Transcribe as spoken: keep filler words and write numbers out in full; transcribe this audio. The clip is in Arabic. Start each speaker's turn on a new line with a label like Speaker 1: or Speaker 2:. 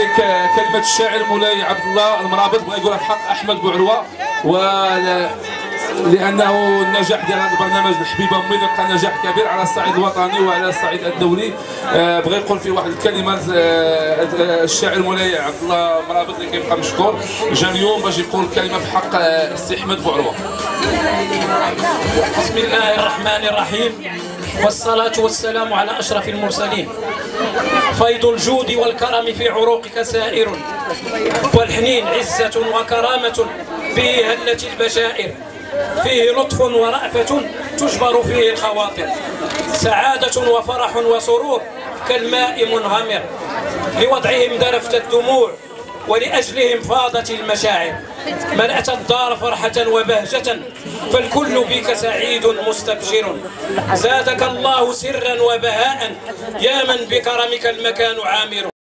Speaker 1: بغيت كلمه الشاعر مولاي عبد الله المرابط بغى يقولها في حق احمد بوعروه، و لانه النجاح ديال هذا البرنامج الحبيبه امي لقى نجاح كبير على الصعيد الوطني وعلى الصعيد الدولي. بغى يقول فيه واحد الكلمه الشاعر مولاي عبد الله المرابط اللي كيبقى مشكور، جا اليوم باش يقول كلمه في حق السي احمد بوعروه.
Speaker 2: بسم الله الرحمن الرحيم، والصلاة والسلام على أشرف المرسلين. فيض الجود والكرم في عروقك سائر، والحنين عزة وكرامة فيه هلت البشائر، فيه لطف ورأفة تجبر فيه الخواطر، سعادة وفرح وسرور كالماء منهمر، لوضعهم درفت الدموع ولأجلهم فاضت المشاعر، ملأت الدار فرحة وبهجة فالكل بك سعيد مستبشر، زادك الله سرا وبهاء يا من بكرمك المكان عامر.